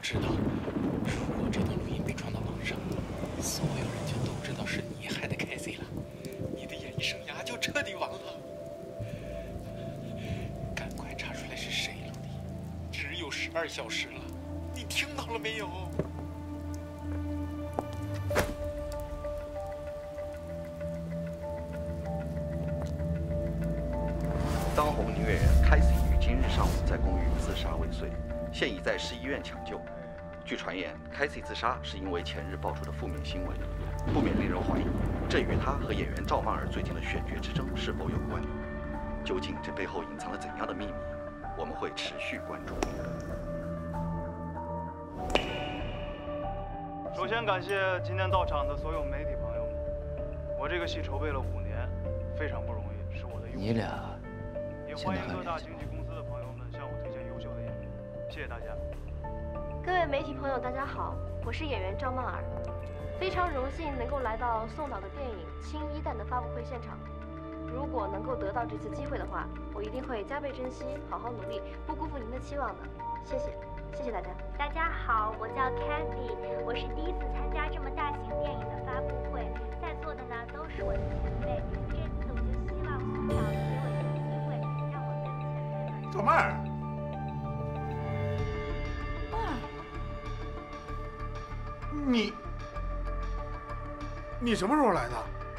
知道，如果这段录音被传到网上，所有人就都知道是你害的凯西了，你的演艺生涯就彻底完了。赶快查出来是谁录的，只有12小时了，你听到了没有？ 当红女演员凯西于今日上午在公寓自杀未遂，现已在市医院抢救。据传言，凯西自杀是因为前日爆出的负面新闻，不免令人怀疑，这与她和演员赵曼儿最近的选角之争是否有关？究竟这背后隐藏了怎样的秘密？我们会持续关注。 首先感谢今天到场的所有媒体朋友们，我这个戏筹备了5年，非常不容易，是我的用。 你俩也欢迎各大经纪公司的朋友们向我推荐优秀的演员，谢谢大家。 各位媒体朋友，大家好，我是演员赵曼儿，非常荣幸能够来到宋导的电影《青衣弹》的发布会现场。如果能够得到这次机会的话，我一定会加倍珍惜，好好努力，不辜负您的期望的。谢谢，谢谢大家。 大家好，我叫 Kathy， 我是第一次参加这么大型电影的发布会，在座的呢都是我的前辈。这次我就希望宋导给我一个机会，让我跟前辈们。 赵曼儿，你什么时候来的？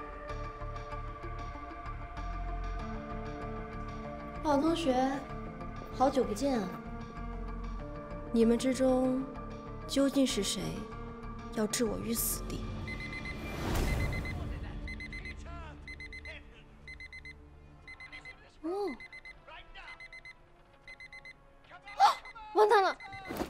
老同学，好久不见啊！你们之中究竟是谁要置我于死地？哦，完蛋了！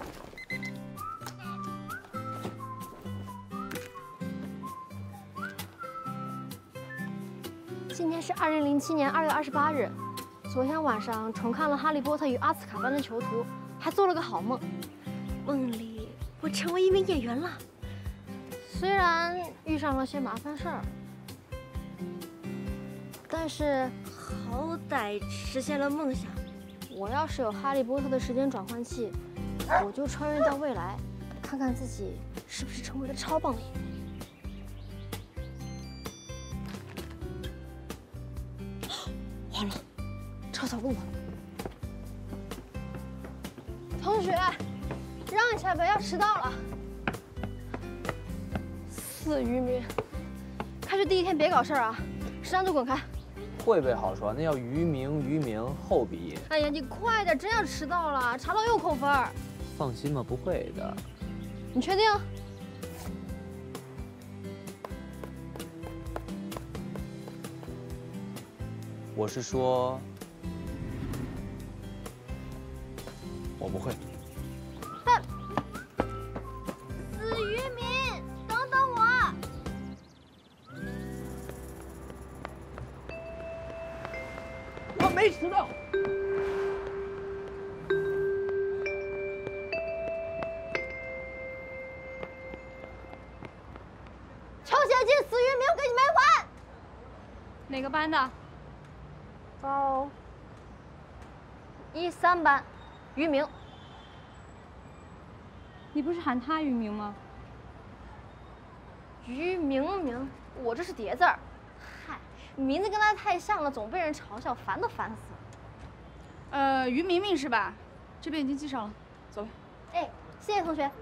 今天是2007年2月28日。昨天晚上重看了《哈利波特与阿斯卡班的囚徒》，还做了个好梦。梦里我成为一名演员了，虽然遇上了些麻烦事儿，但是好歹实现了梦想。我要是有哈利波特的时间转换器，我就穿越到未来，看看自己是不是成为了超棒的演员。完了。抄小路了，同学，让一下呗，要迟到了。死渔民，开学第1天别搞事儿啊！识相就滚开。 会背好说，那叫于明后鼻音。 哎呀，你快点，真要迟到了，查到又扣分。 放心吧，不会的。 你确定？ 我是说。我不会。 死渔民，等等我！ 我没迟到。 抄写进死渔民，我给你没完！ 哪个班的？ 报13班。于明， 你不是喊他于明吗？ 于明，我这是叠字儿。嗨，名字跟他太像了，总被人嘲笑，烦都烦死了。 于明明是吧？这边已经记上了，走。 哎，谢谢同学。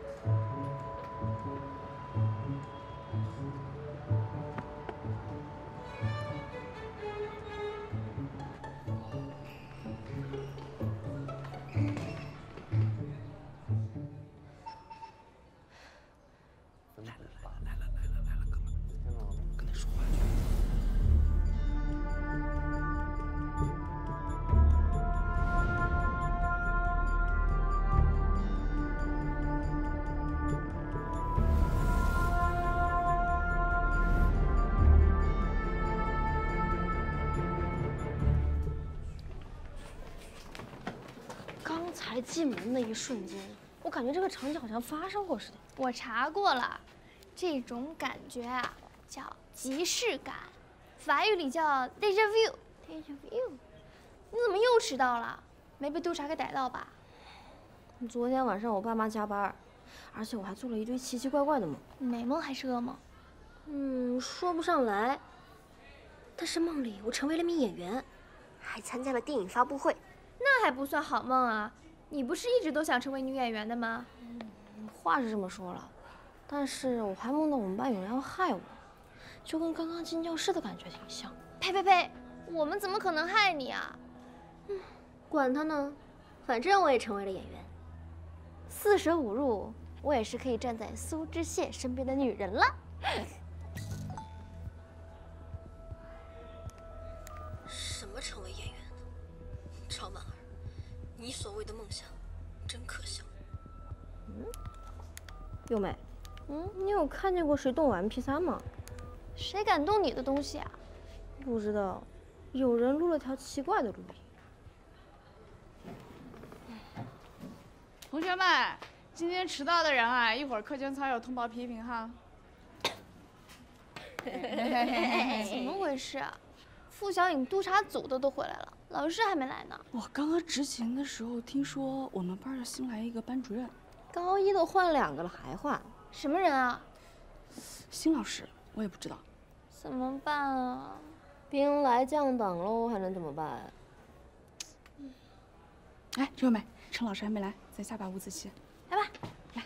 刚才进门那一瞬间，我感觉这个场景好像发生过似的。 我查过了，这种感觉啊叫即视感，法语里叫 déjà vu。déjà vu， 你怎么又迟到了？没被督察给逮到吧？ 昨天晚上我爸妈加班， 而且我还做了一堆奇奇怪怪的梦。 美梦还是噩梦？ 说不上来。但是梦里我成为了名演员，还参加了电影发布会。 那还不算好梦啊！你不是一直都想成为女演员的吗？ 话是这么说了，但是我还梦到我们班有人要害我，就跟刚刚进教室的感觉挺像。 呸呸呸！我们怎么可能害你啊？ 管他呢，反正我也成为了演员。四舍五入，我也是可以站在苏知燮身边的女人了。什么成为演员？赵曼儿，你所谓的梦想，真可笑。幼美，你有看见过谁动我 MP3 吗？ 谁敢动你的东西啊？ 不知道，有人录了条奇怪的录音。 同学们，今天迟到的人啊，一会儿课间操有通报批评哈。 怎么回事啊？付小颖督察组的都回来了，老师还没来呢。 我刚刚执勤的时候听说我们班要新来一个班主任， 高一都换2个了还换， 什么人啊？ 新老师我也不知道。 怎么办啊？ 兵来将挡喽，还能怎么办？ 哎，陈友美，陈老师还没来，咱下把五子棋。 来吧， 来。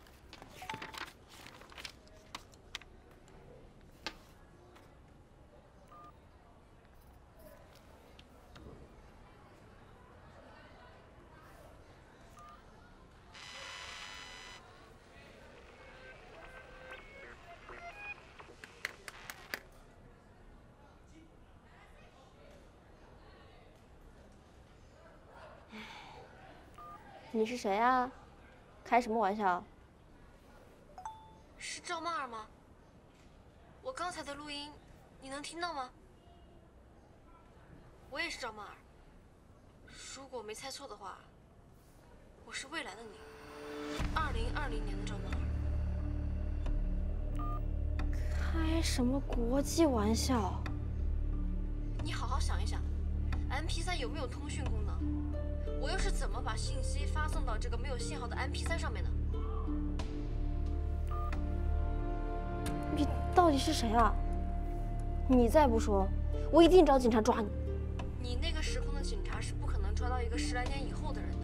你是谁啊？开什么玩笑？是赵曼儿吗？我刚才的录音，你能听到吗？我也是赵曼儿。如果没猜错的话，我是未来的你，2020年的赵曼儿。开什么国际玩笑？你好好想一想 ，MP3 有没有通讯功能？我又是怎么把信息发送到这个没有信号的 MP3 上面的？你到底是谁啊？你再不说，我一定找警察抓你。你那个时空的警察是不可能抓到一个10来年以后的人的。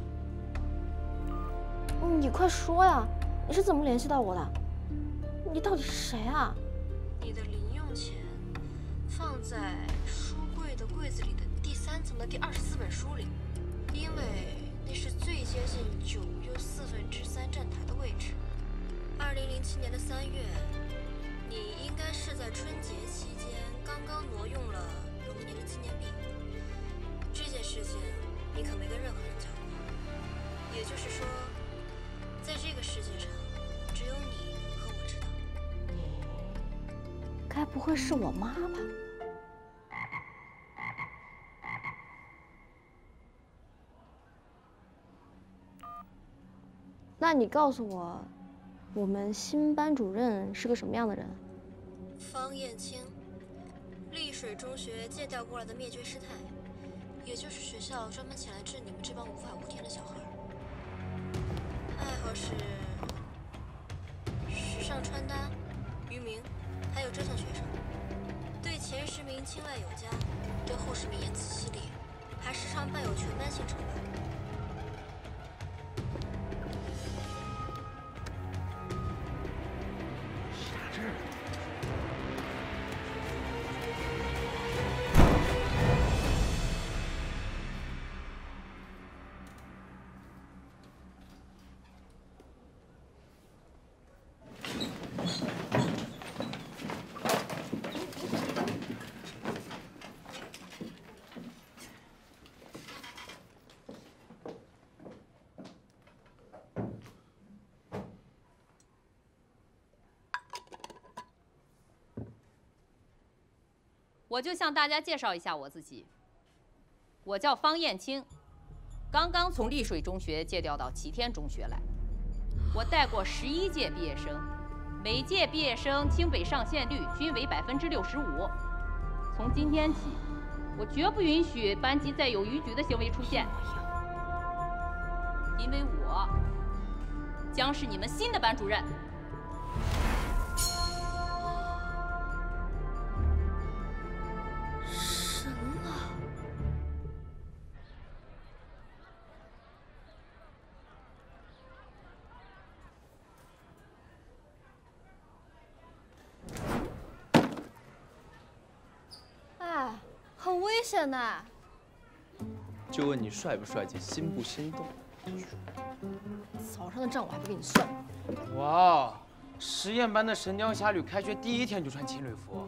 你快说呀！你是怎么联系到我的？你到底是谁啊？你的零用钱放在书柜的柜子里的第3层的第24本书里。因为那是最接近9又3/4站台的位置。2007年的3月，你应该是在春节期间刚刚挪用了龙年的纪念币。这件事情你可没跟任何人讲过。也就是说，在这个世界上，只有你和我知道。该不会是我妈吧？那你告诉我，我们新班主任是个什么样的人？方艳清，丽水中学借调过来的灭绝师太，也就是学校专门请来治你们这帮无法无天的小孩。爱好是时尚穿搭、渔民，还有折腾学生。对前10名青睐有加，对后10名言辞犀利，还时常伴有全班性崇拜。 我就向大家介绍一下我自己，我叫方艳清，刚刚从丽水中学借调到齐天中学来。我带过11届毕业生，每届毕业生清北上线率均为65%。从今天起，我绝不允许班级再有逾矩的行为出现，因为我将是你们新的班主任。 神了！哎，很危险的。 就问你帅不帅气，心不心动？ 早上的账我还不给你算。 哇，实验班的《神雕侠侣》开学第一天就穿情侣服。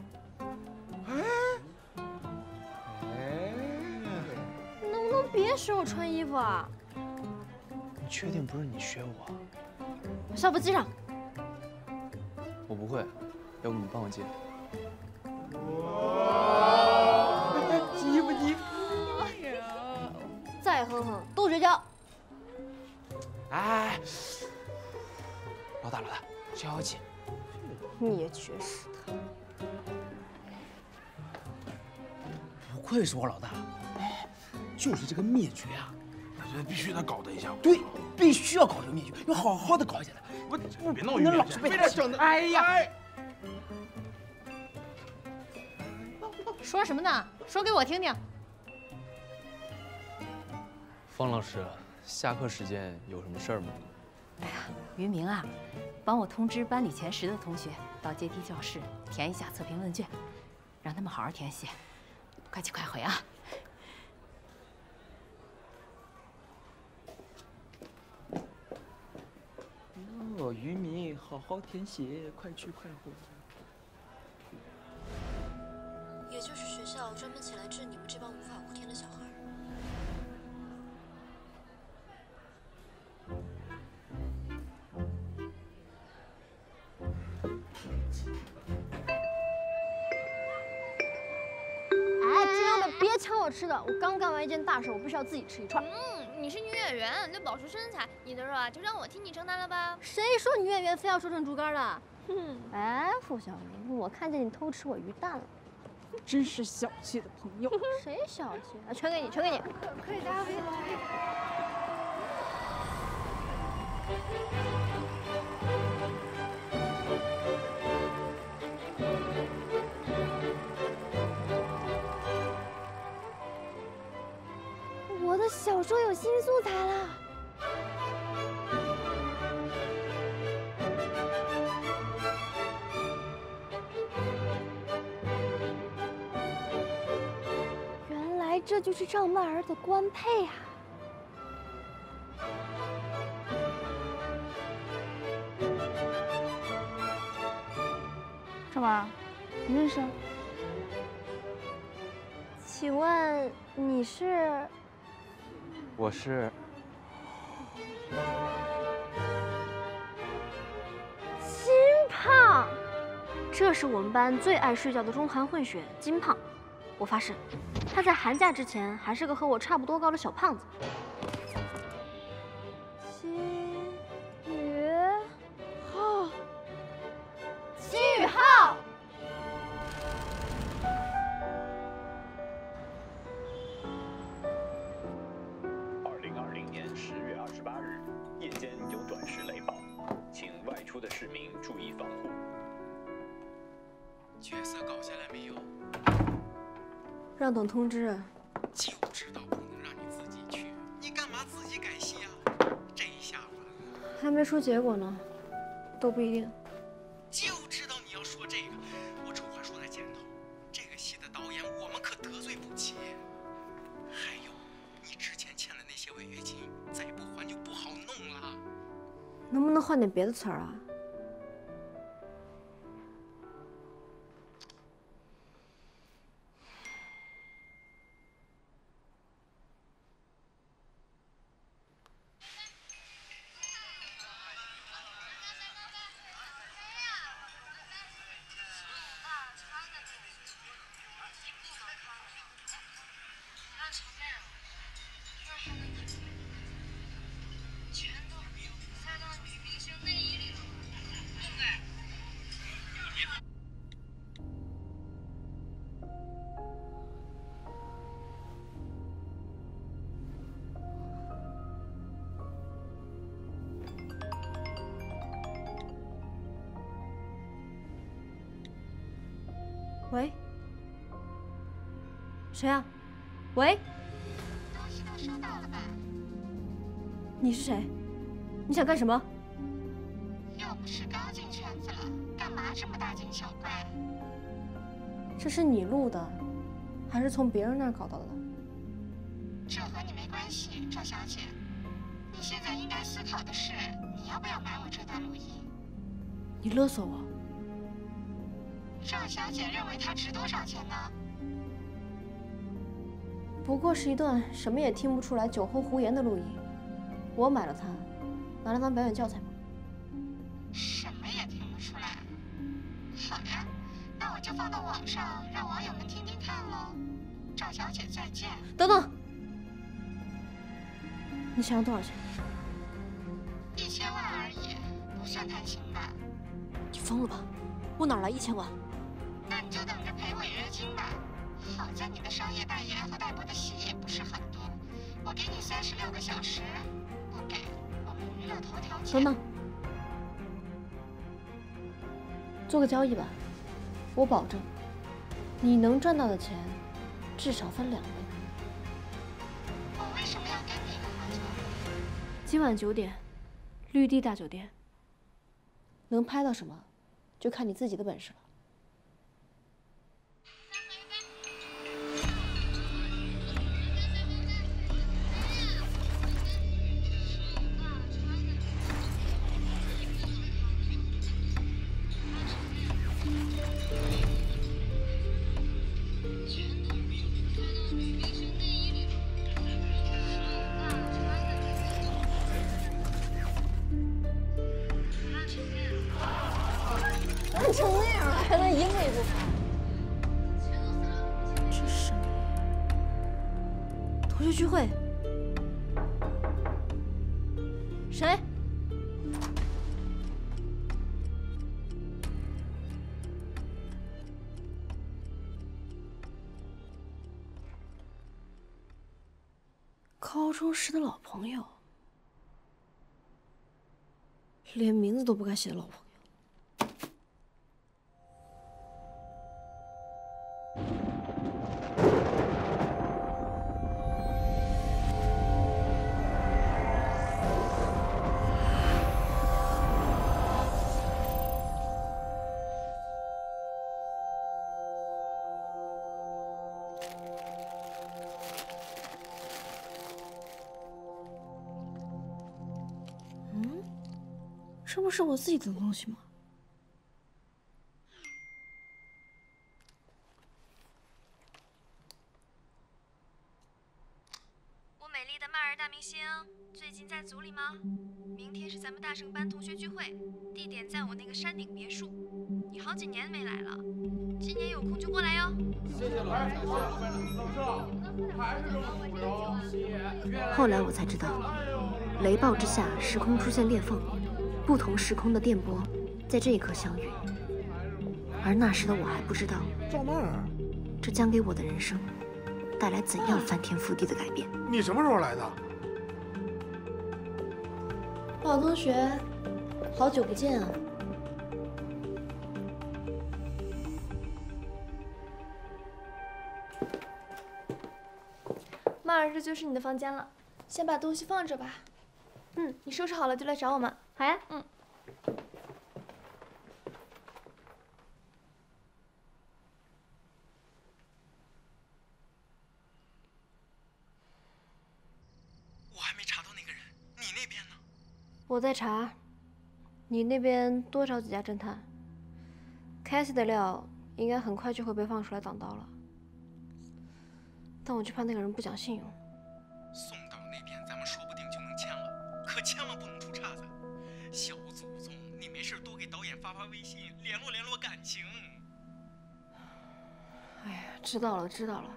能不能别使我穿衣服啊？ 你确定不是你学我？ 校服系上。 我不会，要不你帮我借？ 急不急？ 再哼哼，都绝交。 哎，老大，消气。 你也绝死他。 不愧是我老大，就是这个灭绝啊， 这必须得搞得一下。 对，必须要搞这个灭绝，要好好的搞一下的。 我别闹， 不能老是被他整的。哎呀！ 说什么呢？说给我听听。 方老师，下课时间有什么事儿吗？ 哎呀，于明啊，帮我通知班里前10的同学到阶梯教室填一下测评问卷，让他们好好填写。快去快回啊！ 哦，于明，好好填写，快去快回。 也就是学校专门请来治你们这帮无法无天的小孩。哎，这样的别抢我吃的，我刚干完一件大事，我必须要自己吃一串。 你是女演员，得保持身材，你的肉啊就让我替你承担了吧。 谁说女演员非要瘦成竹竿的？哎，付小明，我看见你偷吃我鱼蛋了。 真是小气的朋友。 谁小气啊？全给你，全给你。 可以加微。 我的小说有新素材了。原来这就是赵曼儿的官配啊！ 赵曼儿，你认识？ 请问你是？ 我是。 金胖，这是我们班最爱睡觉的中韩混血金胖。我发誓，他在寒假之前还是个和我差不多高的小胖子。金宇浩，金宇浩。 夜间有短时雷暴，请外出的市民注意防护。 角色搞下来没有？ 让等通知。 就知道不能让你自己去，你干嘛自己改戏啊？这一下子还没出结果呢，都不一定。 就知道你要说这个，我丑话说在前头，这个戏的导演我们可得罪不起。还有，你之前欠的那些违约金，再不还就不好弄了。 能不能换点别的词儿啊？ 谁啊？喂？ 东西都收到了吧？ 你是谁？你想干什么？ 又不是刚进圈子了，干嘛这么大惊小怪？ 这是你录的，还是从别人那儿搞到的？ 这和你没关系，赵小姐。你现在应该思考的是，你要不要买我这段录音？ 你勒索我？ 赵小姐认为它值多少钱呢？ 不过是一段什么也听不出来、酒后胡言的录音。我买了它，拿来当表演教材吗？ 什么也听不出来。好呀，那我就放到网上，让网友们听听看喽。赵小姐再见。 等等，你想要多少钱 ？1000万而已，不算贪心吧？ 你疯了吧？我哪来1000万？ 那你就等着赔违约金吧。好在你的商业代言和代播的戏也不是很多，我给你36个小时，不给我们娱乐头条见。 等等，做个交易吧，我保证，你能赚到的钱至少翻2倍。 我为什么要跟你合作？ 今晚9点，绿地大酒店。能拍到什么，就看你自己的本事了。烂成那样了，还能一步一步拍？这是什么？同学聚会？谁？高中时的老朋友，连名字都不敢写的老朋友。这不是我自己的东西吗？ 我美丽的麦儿大明星，最近在组里吗？明天是咱们大圣班同学聚会，地点在我那个山顶别墅。你好几年没来了，今年有空就过来哟。谢谢老师， 后来我才知道，雷暴之下，时空出现裂缝。不同时空的电波在这一刻相遇，而那时的我还不知道， 赵曼儿， 这将给我的人生带来怎样翻天覆地的改变。 你什么时候来的？ 老同学，好久不见啊！ 曼儿，这就是你的房间了，先把东西放这吧。你收拾好了就来找我们。 好呀。 我还没查到那个人，你那边呢？ 我在查，你那边多找几家侦探。Cassie 的料应该很快就会被放出来挡刀了，但我就怕那个人不讲信用。 宋导那边咱们说不定就能签了，可千万不能出岔子。小祖宗，你没事多给导演发微信，联络联络感情。 哎呀，知道了知道了。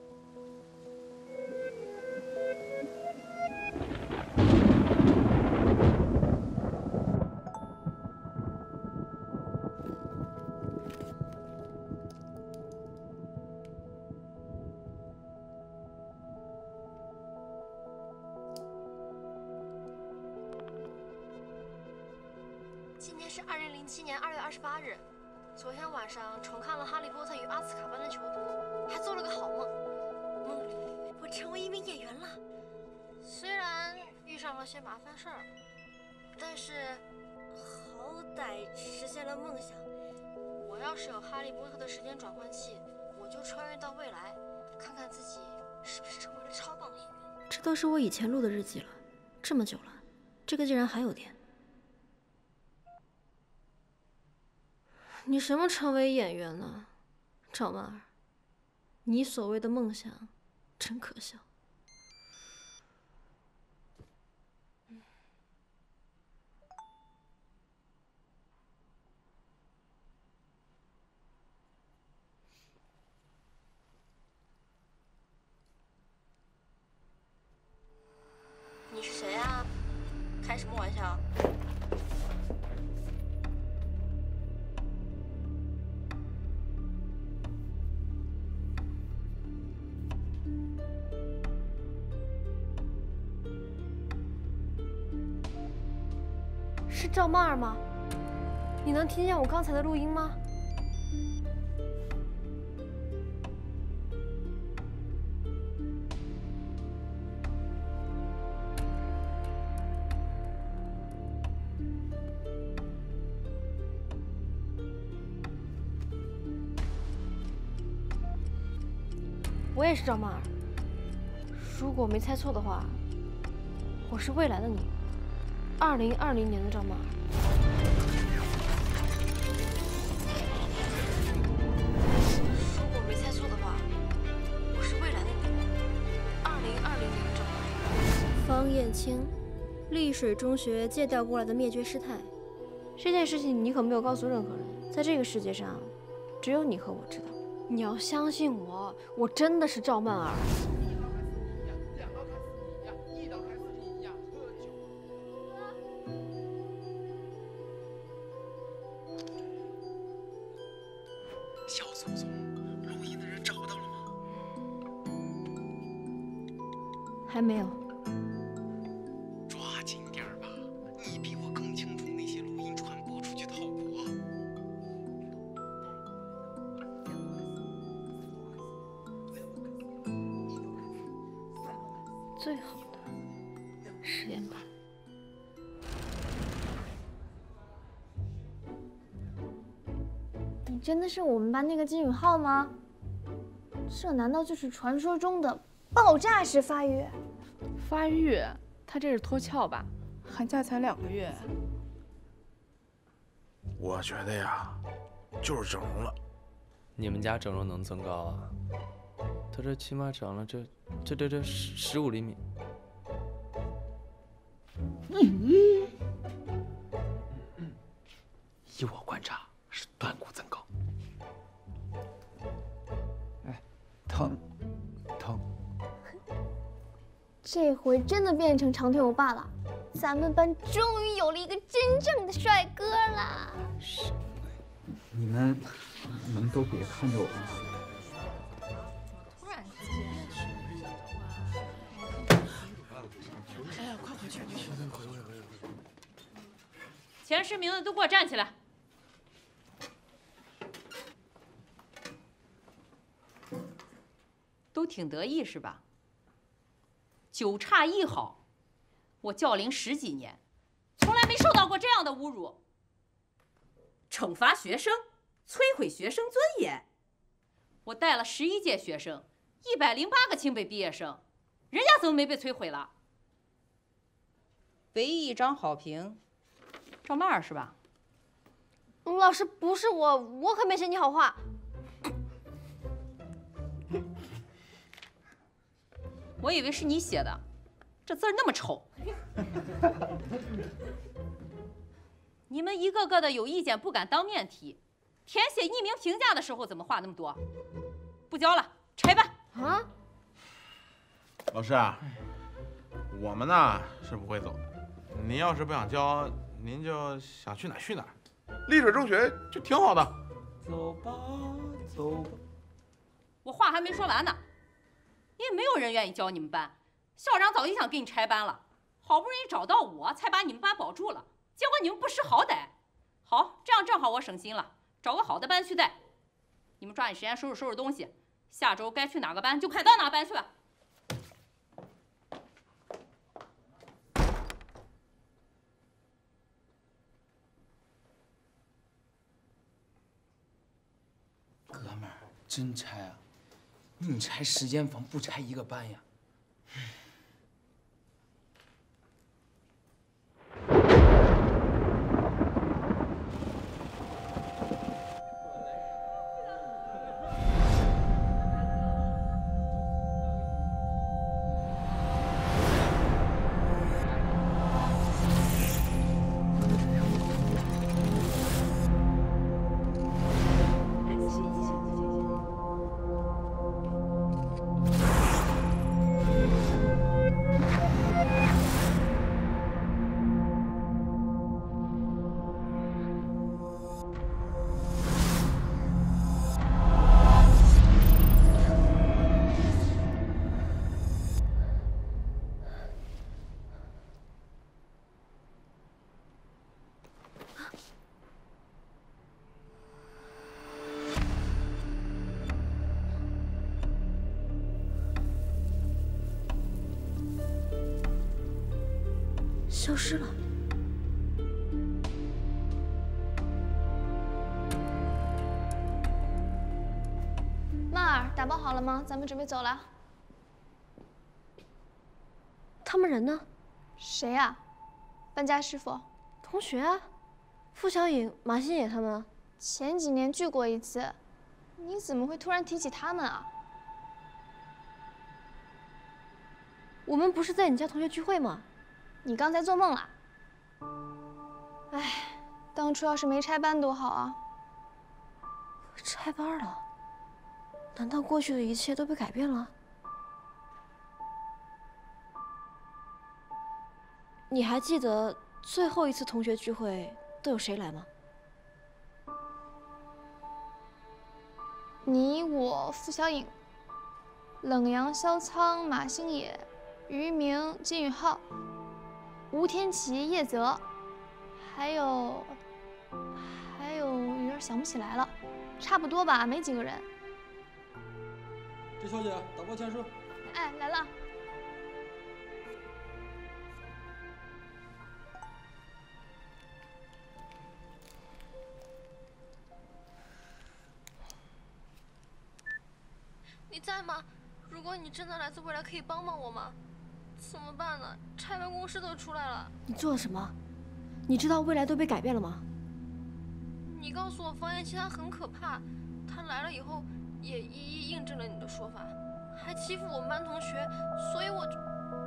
今天是2007年2月28日，昨天晚上重看了《哈利波特与阿兹卡班的囚徒》，还做了个好梦。 了些麻烦事儿，但是好歹实现了梦想。我要是有哈利波特的时间转换器，我就穿越到未来，看看自己是不是成为了超棒的演员。这都是我以前录的日记了，这么久了，这个竟然还有电。你什么成为演员呢，赵曼儿？你所谓的梦想，真可笑。你是谁啊？开什么玩笑？是赵曼儿吗？你能听见我刚才的录音吗？我也是赵曼儿。如果我没猜错的话，我是未来的你，2020年的赵曼儿。如果没猜错的话，我是未来的你，2020年的赵曼儿。方艳清，丽水中学借调过来的灭绝师太。这件事情你可没有告诉任何人，在这个世界上，只有你和我知道。你要相信我，我真的是赵曼儿。 小聪聪，录音的人找到了吗？ 还没有。 抓紧点儿吧，你比我更清楚那些录音传播出去的后果。 最好的实验班。你真的是我们班那个金宇浩吗？这难道就是传说中的爆炸式发育？ 发育？他这是脱壳吧？寒假才2个月。 我觉得呀，就是整容了。 你们家整容能增高啊？他这起码长了这15厘米。 依我观察，是断骨增高。 哎，疼。 这回真的变成长腿欧巴了，咱们班终于有了一个真正的帅哥啦！ 你们能都别看着我吗？ 突然哎呀，快回去！ 前10名的都给我站起来！都挺得意是吧？9差1好，我教龄10几年，从来没受到过这样的侮辱。惩罚学生，摧毁学生尊严。我带了11届学生，108个清北毕业生，人家怎么没被摧毁了？唯一一张好评，赵曼儿是吧？ 老师，不是我，我可没写你好话。 我以为是你写的，这字儿那么丑。你们一个个的有意见不敢当面提，填写匿名评价的时候怎么话那么多？不交了，拆班。啊？ 老师啊，我们呢是不会走的。您要是不想交，您就想去哪儿去哪儿。丽水中学就挺好的。 走吧，走吧。 我话还没说完呢。也没有人愿意教你们班，校长早就想给你拆班了，好不容易找到我才把你们班保住了，结果你们不识好歹。好，这样正好我省心了，找个好的班去带。你们抓紧时间收拾东西，下周该去哪个班就快到哪个班去吧。 真拆啊？你拆10间房不拆1个班呀？ 消失了。 曼儿，打包好了吗？咱们准备走了。 他们人呢？ 谁呀？搬家师傅。 同学啊，付小颖、马新野他们。 前几年聚过一次，你怎么会突然提起他们啊？ 我们不是在你家同学聚会吗？ 你刚才做梦了。哎，当初要是没拆班多好啊！ 拆班了？难道过去的一切都被改变了？你还记得最后一次同学聚会都有谁来吗？ 你、我、付小颖、冷阳、萧苍、马星野、于明、金宇浩、吴天琪、叶泽，还有，有点想不起来了，差不多吧，没几个人。 这小姐，打包签书。 哎，来了。 你在吗？如果你真的来自未来，可以帮帮我吗？怎么办呢？拆办公室都出来了。 你做了什么？你知道未来都被改变了吗？ 你告诉我方彦期他很可怕，他来了以后也一一印证了你的说法，还欺负我们班同学，所以我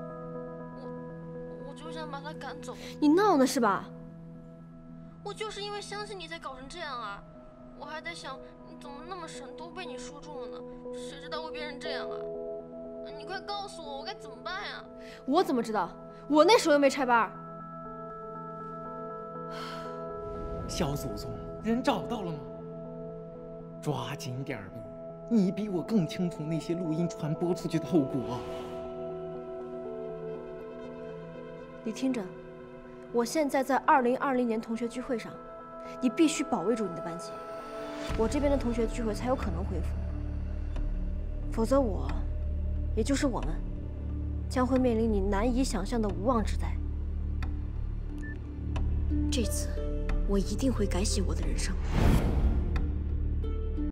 就想把他赶走。 你闹呢是吧？ 我就是因为相信你才搞成这样啊！我还在想你怎么那么神，都被你说中了呢，谁知道会变成这样啊！你快告诉我，我该怎么办呀？ 我怎么知道？我那时候又没拆班。 小祖宗，人找到了吗？抓紧点儿，你比我更清楚那些录音传播出去的后果。 你听着，我现在在2020年同学聚会上，你必须保卫住你的班级，我这边的同学聚会才有可能恢复，否则我，也就是我们，将会面临你难以想象的无妄之灾。这次，我一定会改写我的人生。